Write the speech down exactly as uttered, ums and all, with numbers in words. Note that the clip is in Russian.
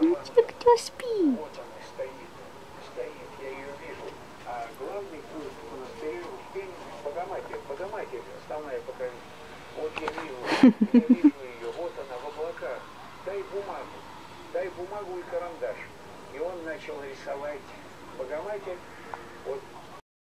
Мальчик, кто спит? Вот она стоит, стоит, я ее вижу. А главный пункт монастыря Богоматерь, Богоматерь, основная пока. Вот я вижу, я вижу ее, вот она в облаках. Дай бумагу, дай бумагу и карандаш. И он начал рисовать Богоматерь. Вот